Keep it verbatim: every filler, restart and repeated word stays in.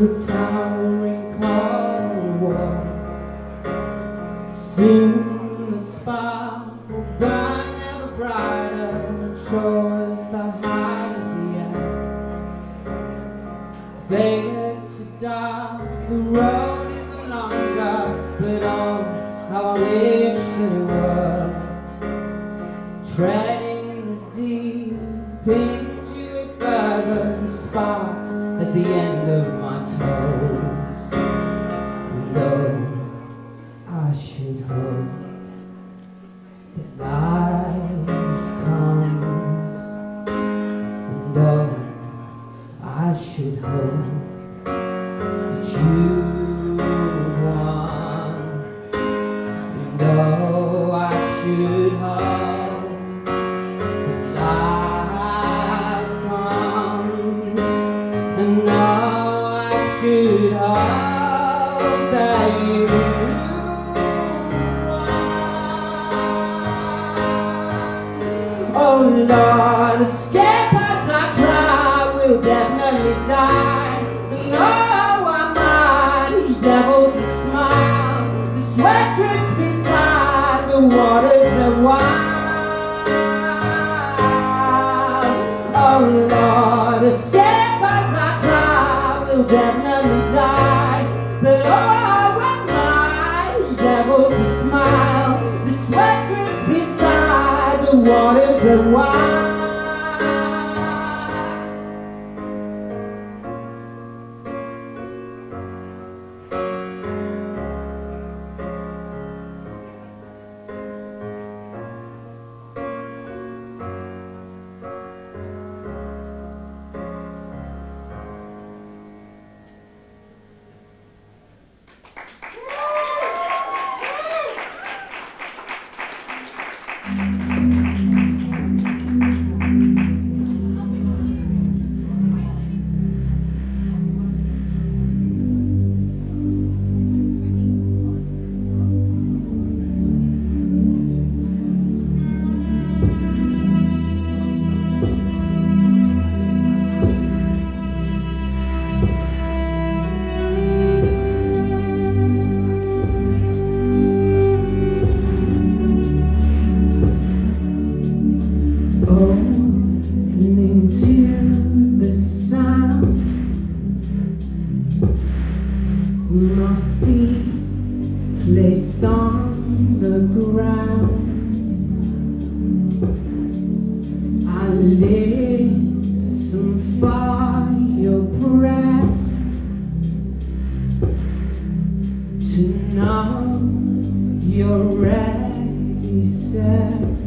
a towering cold war. Soon the spark will burn ever brighter, and sure as the heart of the end faded to dark. The road isn't longer, but oh, how I wish that it were. Treading the deep into it further, the sparks at the end of my toes. And oh, I should hope that life comes. And oh, I should hope that you won. And oh, I should hope that life comes. And oh, I should hope that you won. Oh Lord, escape as I try, will definitely die. And oh, I'm not, he devils a smile. The sweat drips beside the waters that wild. Oh Lord, escape as I try, will definitely die. But oh, I'm not, he devils a smile. The sweat drips beside the waters that wild. Opening to the sound, my feet placed on the ground. I listen for your breath to know you're ready set.